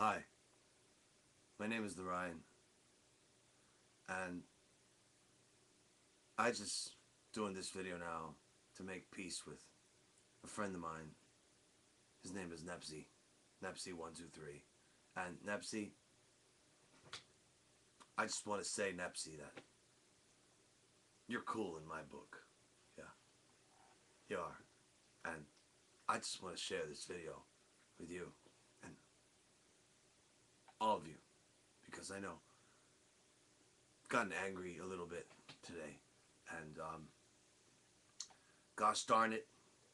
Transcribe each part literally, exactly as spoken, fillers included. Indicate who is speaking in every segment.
Speaker 1: Hi, my name is the Ryan, and I just doing this video now to make peace with a friend of mine. His name is Nepze, Nepze one two three, and Nepze, I just want to say, Nepze, that you're cool in my book. Yeah, you are, and I just want to share this video with you and all of you, because I know I've gotten angry a little bit today, and um, gosh darn it,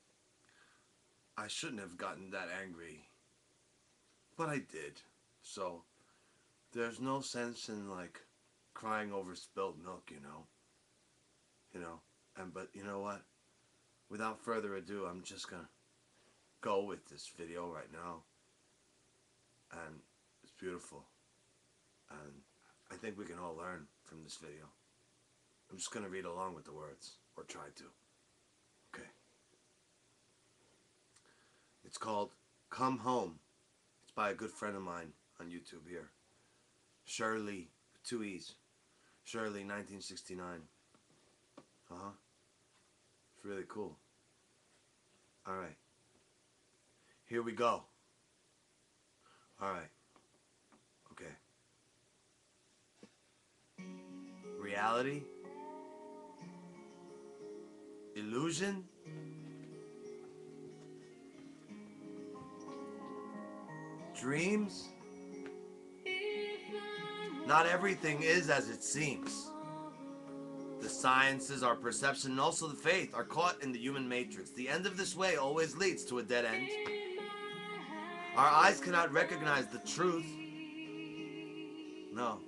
Speaker 1: I shouldn't have gotten that angry, but I did. So there's no sense in like crying over spilled milk, you know. You know, and but you know what? Without further ado, I'm just gonna go with this video right now, and it's beautiful, and I think we can all learn from this video. I'm just gonna read along with the words, or try to. Okay. It's called Come Home. It's by a good friend of mine on YouTube here, Shirley, with two E's, Shirley nineteen sixty-nine. Uh-huh. It's really cool. Alright. Here we go. Alright. Okay. Reality? Illusion? Dreams? Not everything is as it seems. The sciences, our perception, and also the faith are caught in the human matrix. The end of this way always leads to a dead end. Our eyes cannot recognize the truth. No.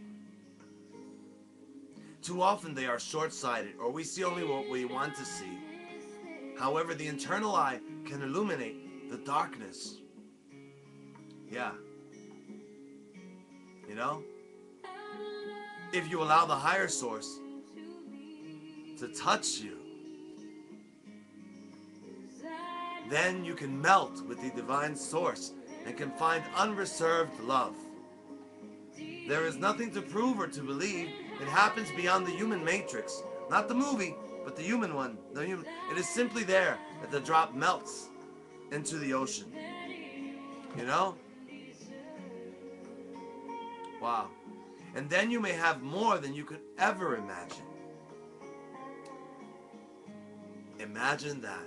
Speaker 1: Too often they are short-sighted, or we see only what we want to see. However, the internal eye can illuminate the darkness. Yeah. You know? If you allow the higher source to touch you, then you can melt with the divine source and can find unreserved love. There is nothing to prove or to believe. It happens beyond the human matrix. Not the movie, but the human one. The human. It is simply there that the drop melts into the ocean. You know? Wow. And then you may have more than you could ever imagine. Imagine that.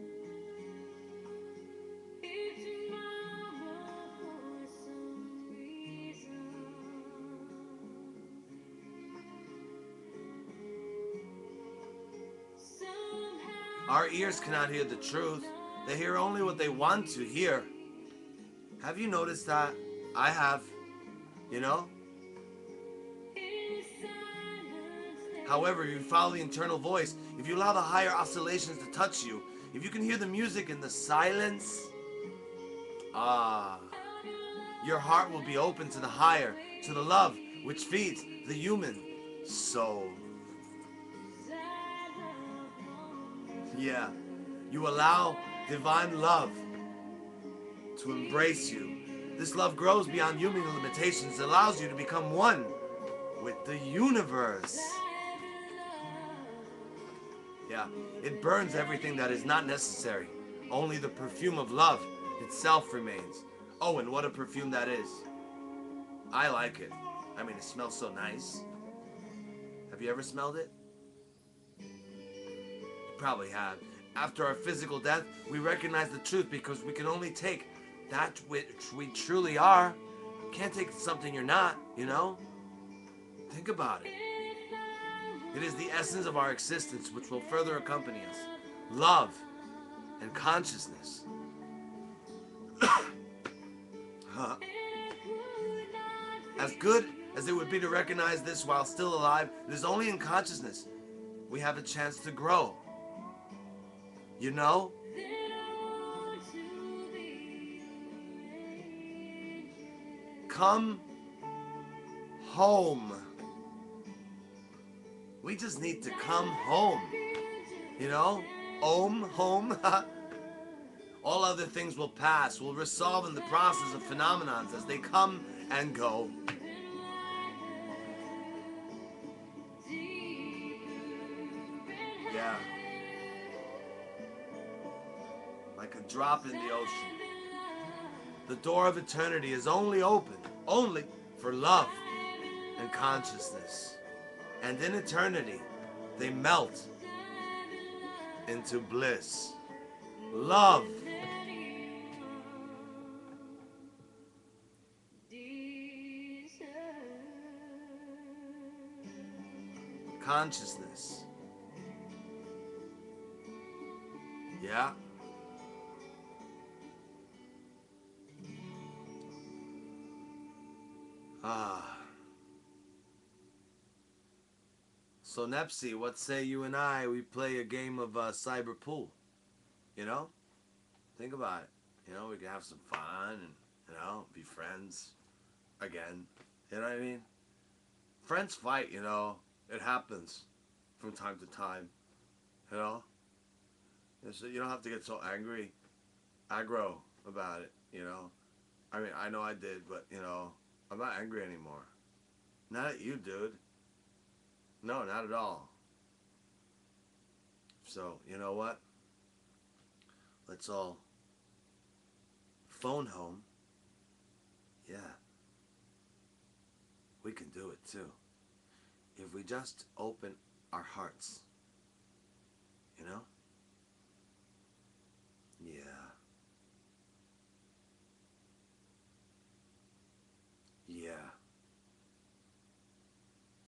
Speaker 1: Our ears cannot hear the truth. They hear only what they want to hear. Have you noticed that? I have. You know? However, if you follow the internal voice, if you allow the higher oscillations to touch you, if you can hear the music in the silence, ah, your heart will be open to the higher, to the love which feeds the human soul. Yeah, you allow divine love to embrace you. This love grows beyond human limitations. It allows you to become one with the universe. Yeah, it burns everything that is not necessary. Only the perfume of love itself remains. Oh, and what a perfume that is. I like it. I mean, it smells so nice. Have you ever smelled it? You probably have. After our physical death, we recognize the truth because we can only take that which we truly are. Can't take something you're not, you know? Think about it. It is the essence of our existence which will further accompany us. Love and consciousness. Huh. As good as it would be to recognize this while still alive, it is only in consciousness we have a chance to grow. You know? Come home. We just need to come home. You know? Om, home. All other things will pass, will resolve in the process of phenomenons as they come and go. Yeah. Like a drop in the ocean. The door of eternity is only open, only for love and consciousness. And in eternity, they melt into bliss. Love. Consciousness. Yeah. Ah. So Nepze, what say you and I, we play a game of uh, cyber pool? You know? Think about it. You know, we can have some fun and, you know, be friends again. You know what I mean? Friends fight, you know. It happens from time to time. You know? So you don't have to get so angry, aggro about it, you know? I mean, I know I did, but, you know, I'm not angry anymore. Not at you, dude. No, not at all. So, you know what? Let's all phone home. Yeah. We can do it, too. If we just open our